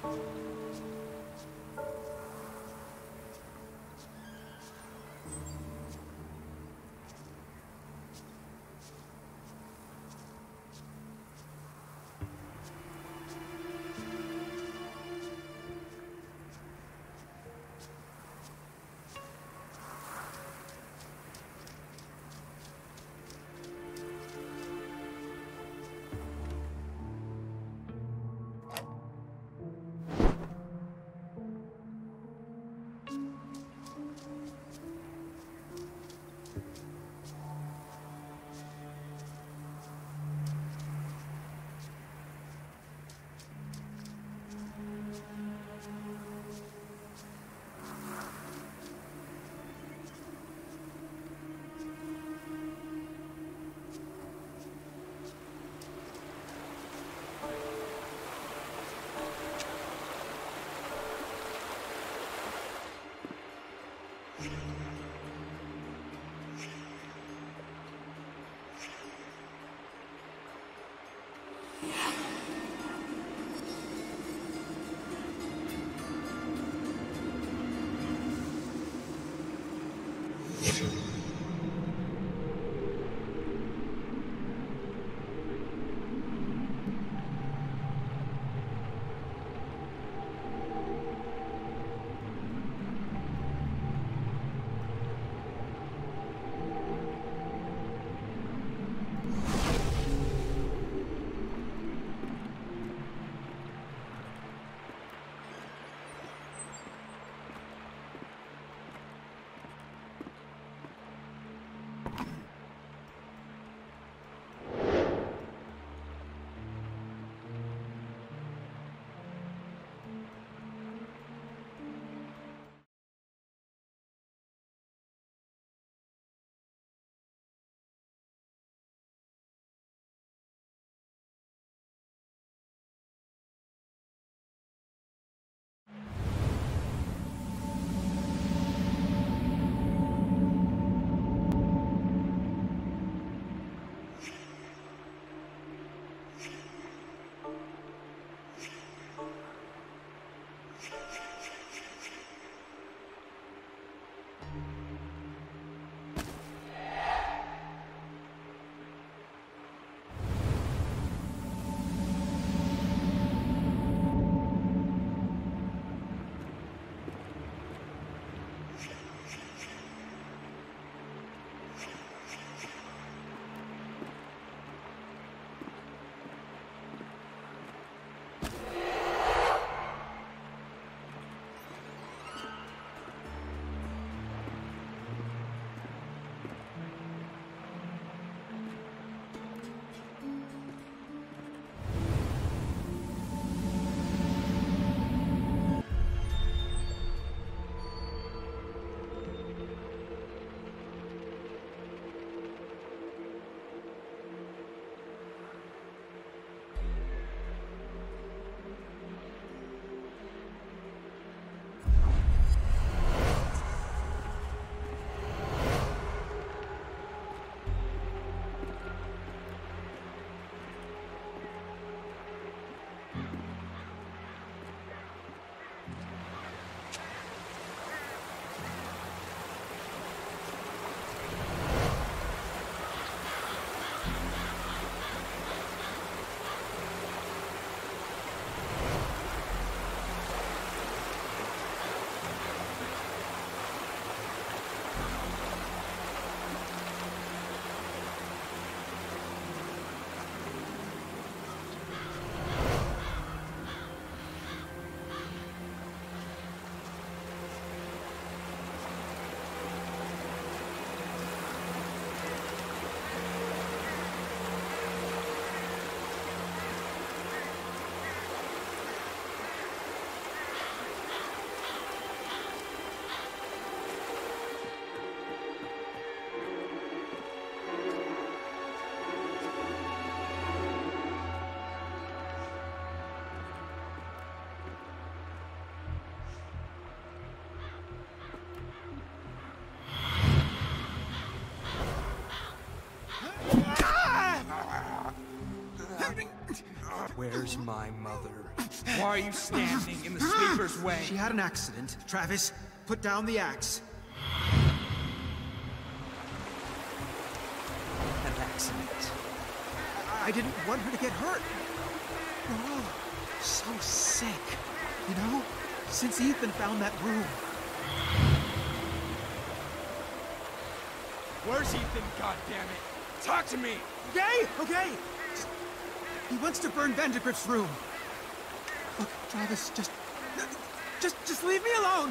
Where's my mother? Why are you standing in the sleeper's way? She had an accident. Travis, put down the axe. An accident. I didn't want her to get hurt. We're all so sick, you know? Since Ethan found that room. Where's Ethan, goddammit? Talk to me! Okay. He wants to burn Vandergrift's room. Look, Travis, just leave me alone.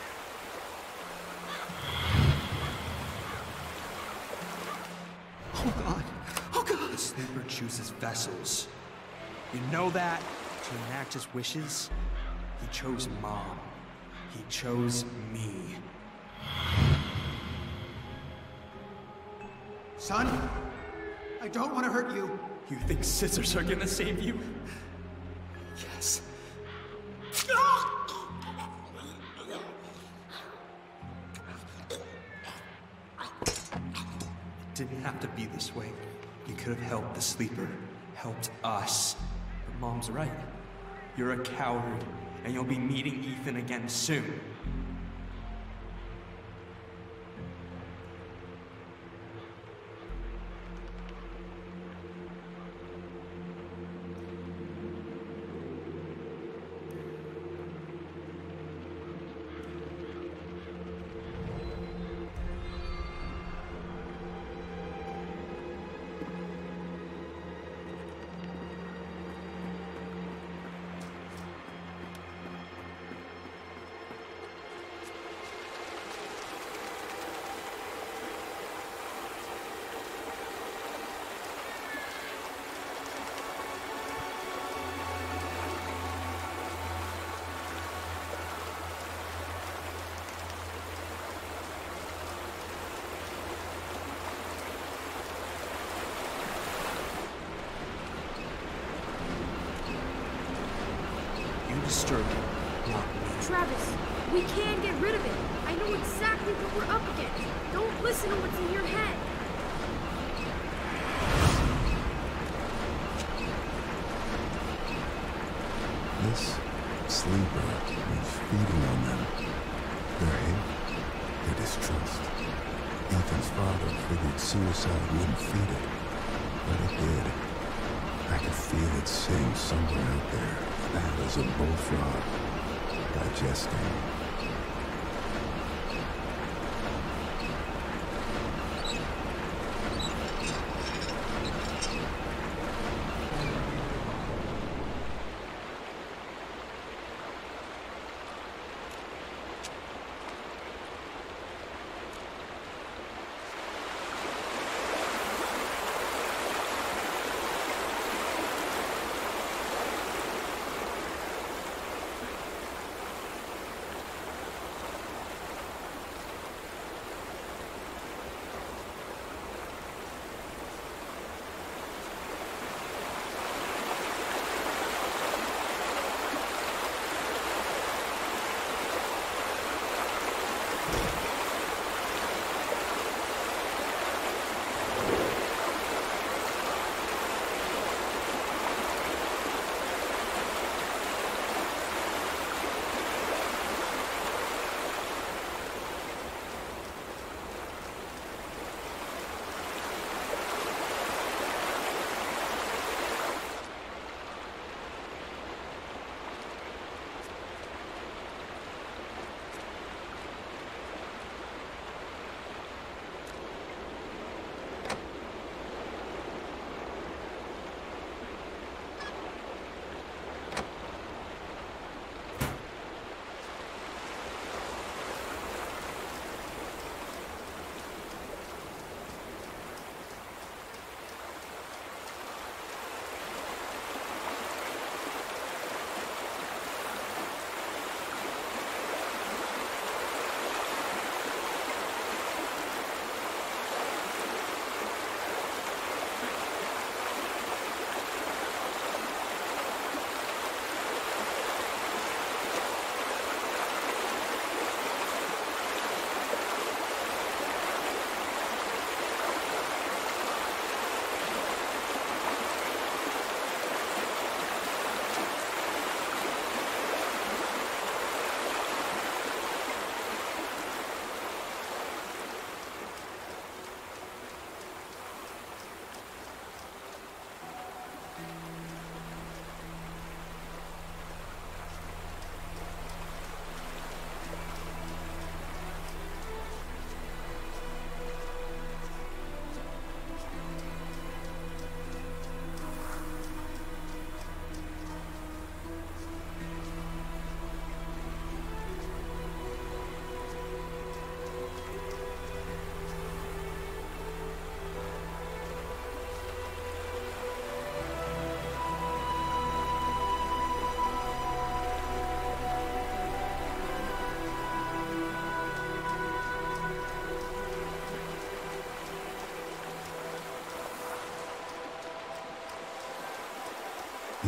Oh God. The sleeper chooses vessels. You know that? To enact his wishes, he chose Mom. He chose me. Son, I don't want to hurt you. You think scissors are gonna save you? Yes. It didn't have to be this way. You could have helped the sleeper, helped us. But Mom's right. You're a coward, and you'll be meeting Ethan again soon. Disturbed him, not me. Travis, we can get rid of it. I know exactly what we're up against. Don't listen to what's in your head. This sleeper is feeding on them. Their hate, their distrust. Ethan's father figured suicide wouldn't feed it, but it did. I could feel it sing somewhere out there, fat as a bullfrog, digesting.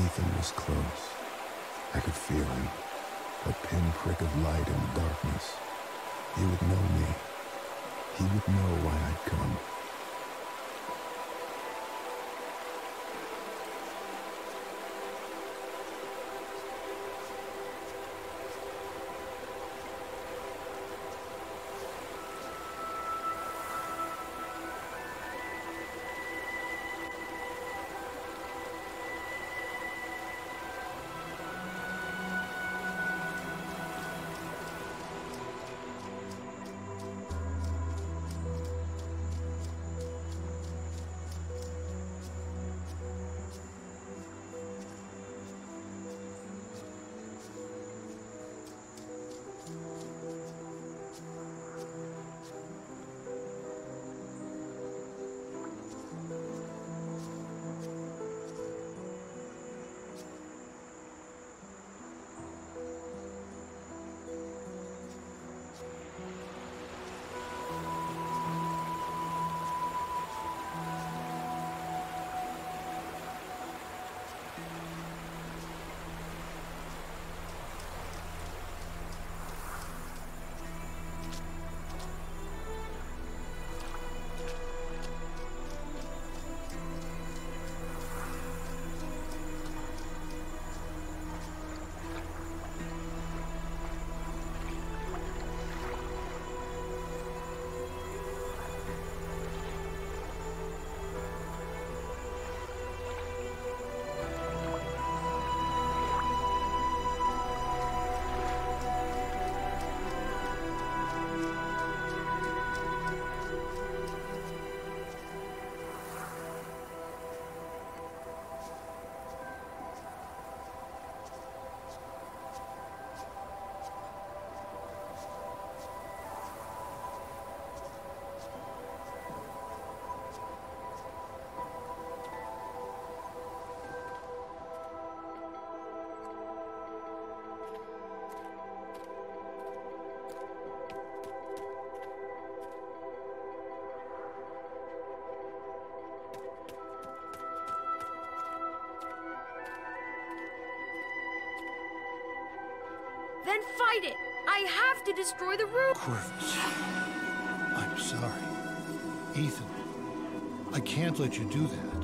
Ethan was close. I could feel him. A pinprick of light in the darkness. He would know me. He would know why I'd come. Then fight it! I have to destroy the room! Corvus, I'm sorry. Ethan, I can't let you do that.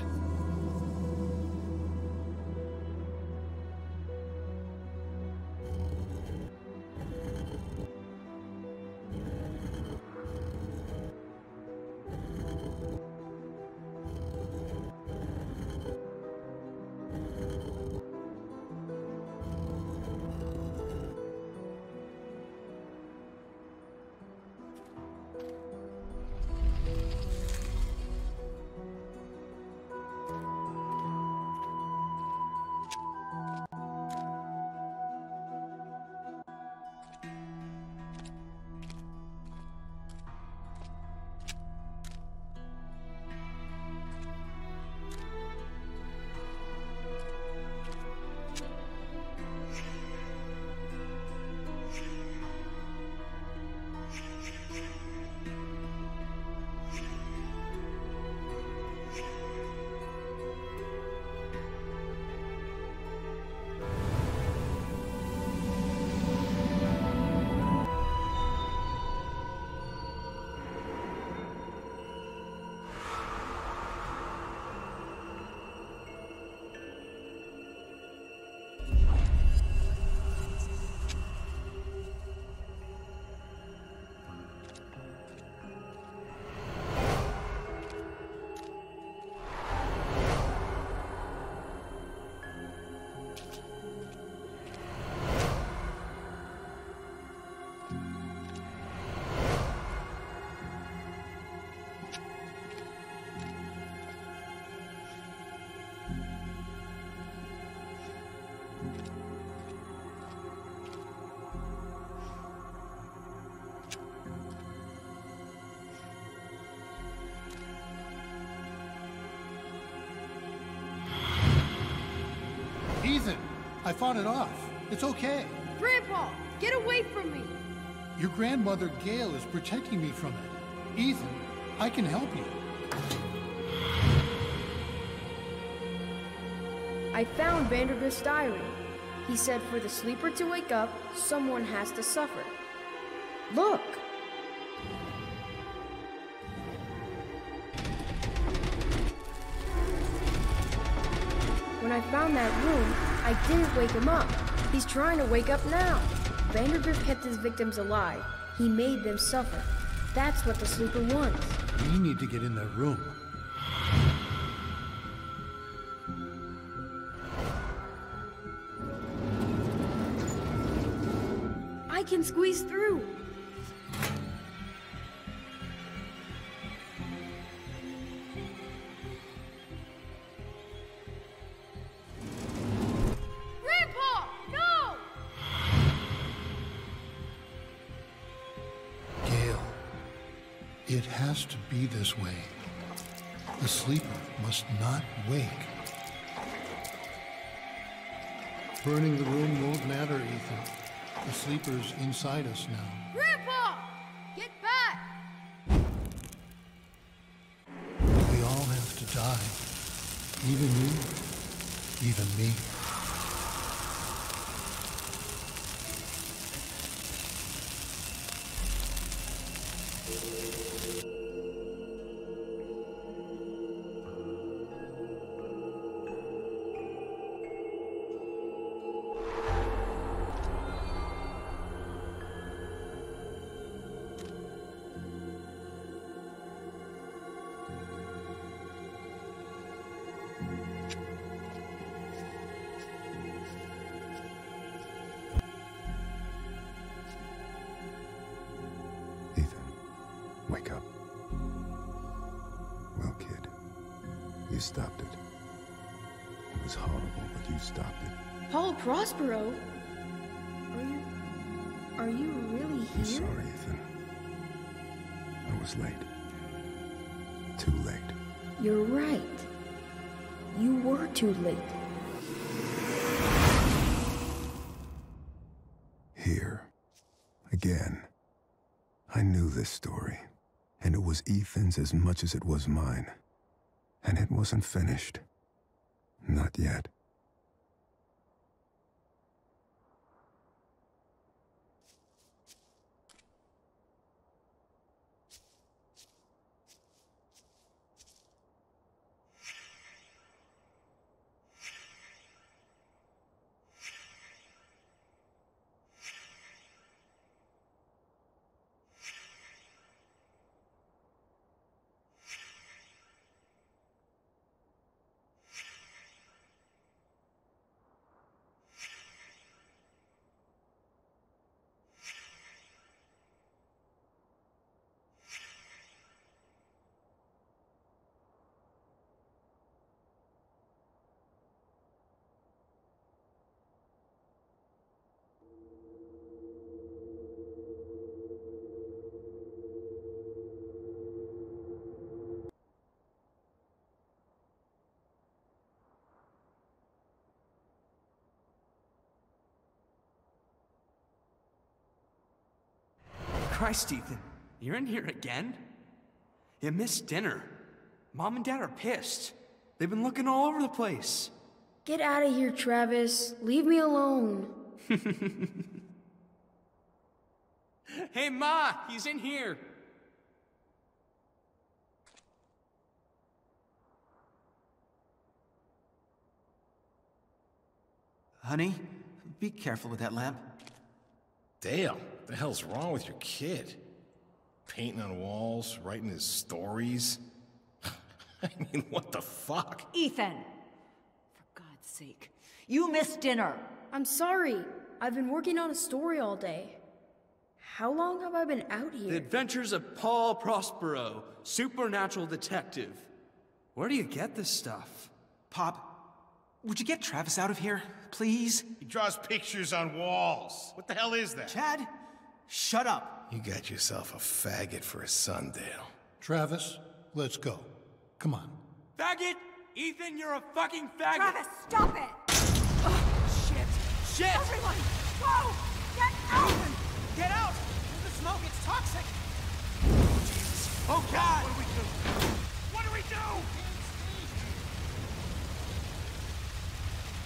Ethan, I fought it off. It's okay. Grandpa, get away from me! Your grandmother, Gail, is protecting me from it. Ethan, I can help you. I found Vandergrift's diary. He said for the sleeper to wake up, someone has to suffer. Look! When I found that room, I didn't wake him up. He's trying to wake up now. Vandergrift kept his victims alive. He made them suffer. That's what the sleeper wants. We need to get in that room. I can squeeze through. Grandpa, no! Gale, it has to be this way. The sleeper must not wake. Burning the room won't matter, Ethan. The sleeper's inside us now. Grandpa! Get back! We all have to die. Even you. Even me. Wake up. Well, kid, you stopped it. It was horrible, but you stopped it. Paul Prospero? Are you really here? I'm sorry, Ethan. I was late. Too late. You're right. You were too late. Here. Again. I knew this story. And it was Ethan's as much as it was mine. And it wasn't finished. Not yet. Christ, Ethan, you're in here again? You missed dinner. Mom and Dad are pissed. They've been looking all over the place. Get out of here, Travis. Leave me alone. Hey, Ma, he's in here. Honey, be careful with that lamp. Dale, what the hell's wrong with your kid? Painting on walls, writing his stories. I mean, what the fuck? Ethan! For God's sake, you missed dinner! I'm sorry. I've been working on a story all day. How long have I been out here? The Adventures of Paul Prospero, supernatural detective. Where do you get this stuff? Pop, would you get Travis out of here, please? He draws pictures on walls. What the hell is that? Chad, shut up. You got yourself a faggot for a son, Dale. Travis, let's go. Come on. Faggot! Ethan, you're a fucking faggot! Travis, stop it! Shit! Everyone, go! Get out! Get out! The smoke, it's toxic! Oh, God! What do we do? What do we do?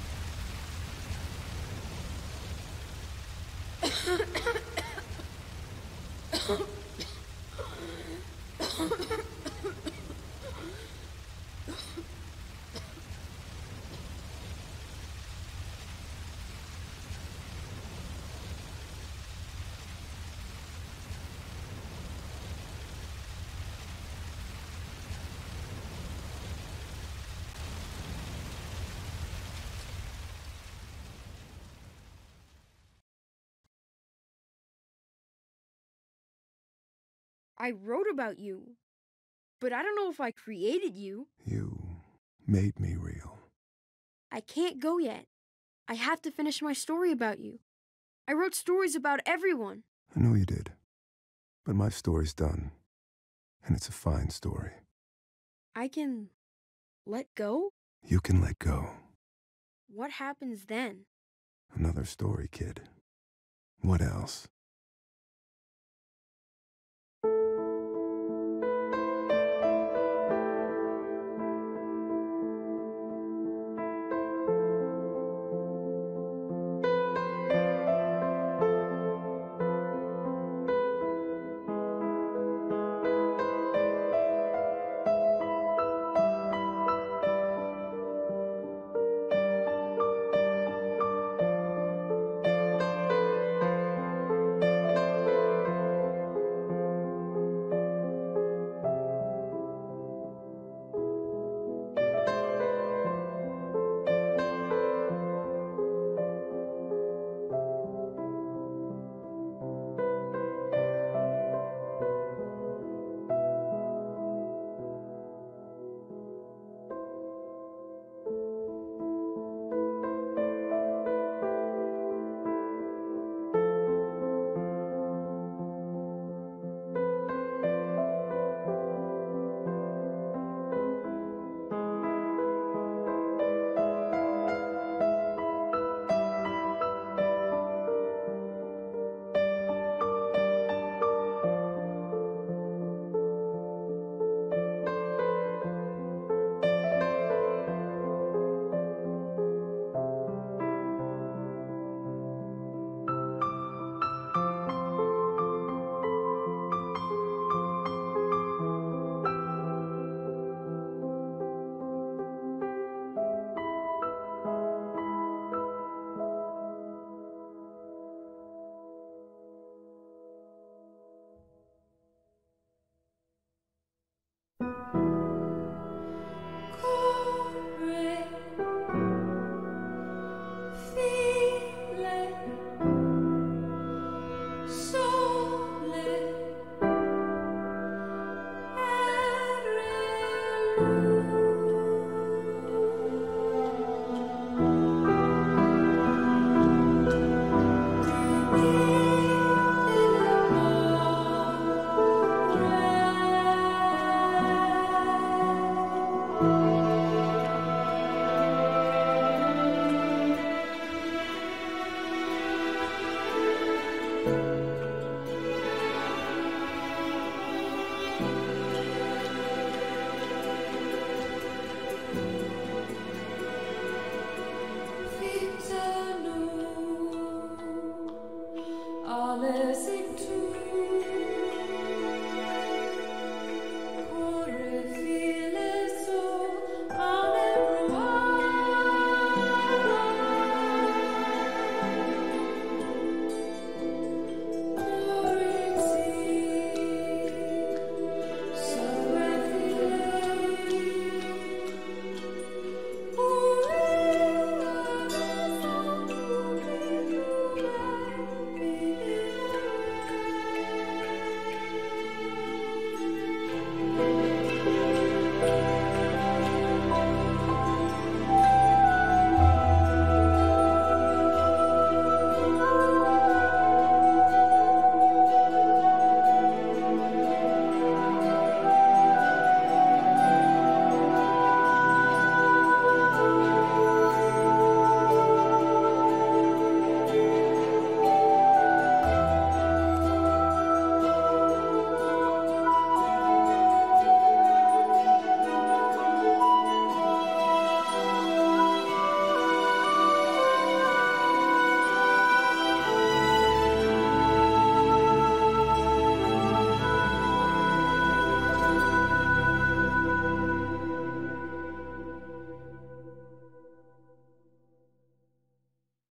I wrote about you, but I don't know if I created you. You made me real. I can't go yet. I have to finish my story about you. I wrote stories about everyone. I know you did. But my story's done. And it's a fine story. I can let go? You can let go. What happens then? Another story, kid. What else?